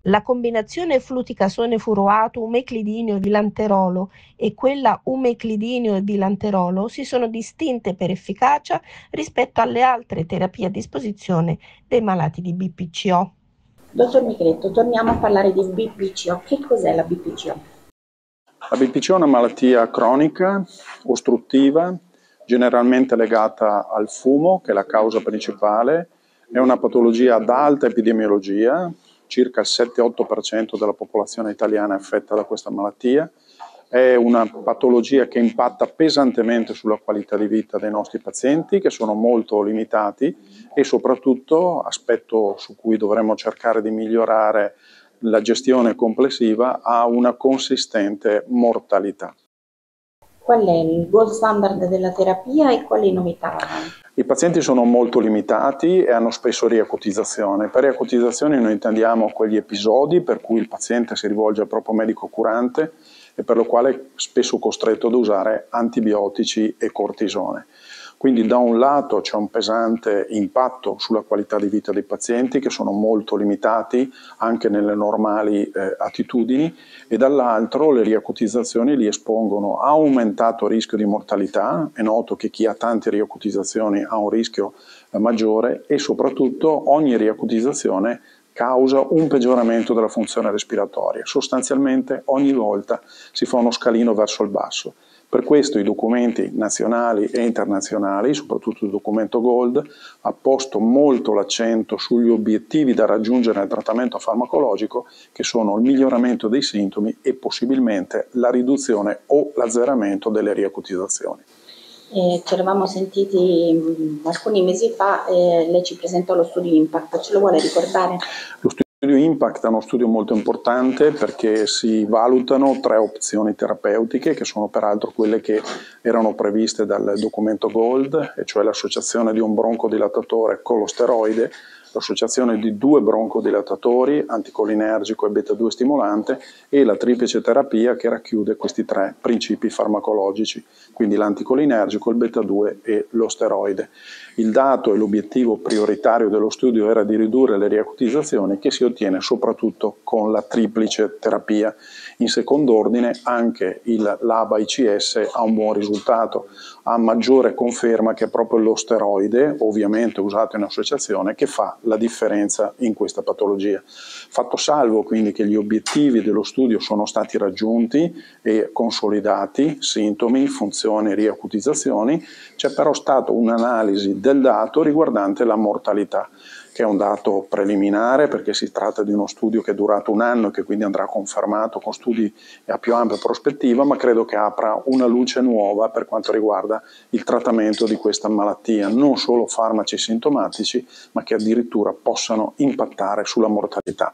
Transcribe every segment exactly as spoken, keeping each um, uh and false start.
La combinazione fluticasone furoato umeclidinio vilanterolo e quella umeclidinio vilanterolo si sono distinte per efficacia rispetto alle altre terapie a disposizione dei malati di B P C O. Dottor Micheletto, torniamo a parlare di B P C O. Che cos'è la B P C O? La B P C O è una malattia cronica, ostruttiva, generalmente legata al fumo, che è la causa principale. È una patologia ad alta epidemiologia, circa il sette otto per cento della popolazione italiana è affetta da questa malattia. È una patologia che impatta pesantemente sulla qualità di vita dei nostri pazienti, che sono molto limitati, e soprattutto, aspetto su cui dovremmo cercare di migliorare la gestione complessiva, ha una consistente mortalità. Qual è il gold standard della terapia e quali novità? I pazienti sono molto limitati e hanno spesso riacutizzazione. Per riacutizzazione noi intendiamo quegli episodi per cui il paziente si rivolge al proprio medico curante e per lo quale è spesso costretto ad usare antibiotici e cortisone. Quindi da un lato c'è un pesante impatto sulla qualità di vita dei pazienti, che sono molto limitati anche nelle normali eh, attitudini, e dall'altro le riacutizzazioni li espongono a aumentato rischio di mortalità. È noto che chi ha tante riacutizzazioni ha un rischio eh, maggiore, e soprattutto ogni riacutizzazione causa un peggioramento della funzione respiratoria. Sostanzialmente ogni volta si fa uno scalino verso il basso. Per questo i documenti nazionali e internazionali, soprattutto il documento Gold, ha posto molto l'accento sugli obiettivi da raggiungere nel trattamento farmacologico, che sono il miglioramento dei sintomi e possibilmente la riduzione o l'azzeramento delle riacutizzazioni. Eh, ci eravamo sentiti mh, alcuni mesi fa, eh, lei ci presentò lo studio Impact, ce lo vuole ricordare? Lo studio Impact è uno studio molto importante perché si valutano tre opzioni terapeutiche, che sono peraltro quelle che erano previste dal documento Gold, e cioè l'associazione di un broncodilatatore con lo steroide, l'associazione di due broncodilatatori, anticolinergico e beta due stimolante, e la triplice terapia che racchiude questi tre principi farmacologici, quindi l'anticolinergico, il beta due e lo steroide. Il dato e l'obiettivo prioritario dello studio era di ridurre le riacutizzazioni, che si ottiene soprattutto con la triplice terapia. In secondo ordine anche il LABA I C S ha un buon risultato, ha maggiore conferma che è proprio lo steroide, ovviamente usato in associazione, che fa la differenza in questa patologia. Fatto salvo quindi che gli obiettivi dello studio sono stati raggiunti e consolidati, sintomi, funzioni, riacutizzazioni, c'è però stata un'analisi del dato riguardante la mortalità, che è un dato preliminare perché si tratta di uno studio che è durato un anno e che quindi andrà confermato con studi a più ampia prospettiva, ma credo che apra una luce nuova per quanto riguarda il trattamento di questa malattia, non solo farmaci sintomatici, ma che addirittura possano impattare sulla mortalità.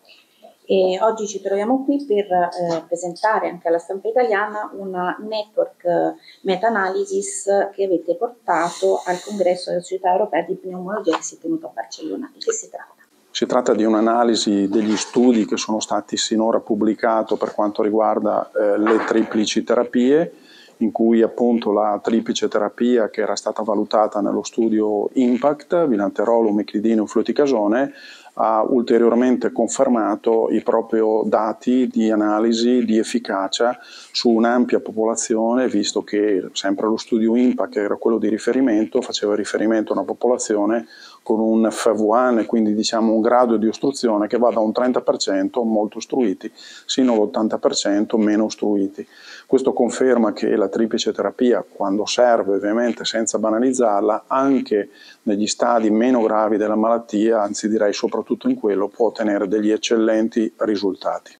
E oggi ci troviamo qui per eh, presentare anche alla stampa italiana una network eh, meta-analysis che avete portato al congresso della Società Europea di Pneumologia che si è tenuto a Barcellona. Di che si tratta? Si tratta di un'analisi degli studi che sono stati sinora pubblicati per quanto riguarda eh, le triplici terapie, in cui appunto la triplice terapia, che era stata valutata nello studio Impact, vilanterolo, umeclidine e fluticasone, ha ulteriormente confermato i propri dati di analisi di efficacia su un'ampia popolazione, visto che sempre lo studio Impact, che era quello di riferimento, faceva riferimento a una popolazione con un F E V uno, quindi diciamo un grado di ostruzione che va da un trenta per cento molto ostruiti sino all'ottanta per cento meno ostruiti. Questo conferma che la triplice terapia, quando serve, ovviamente senza banalizzarla, anche negli stadi meno gravi della malattia, anzi direi soprattutto in quello, può ottenere degli eccellenti risultati.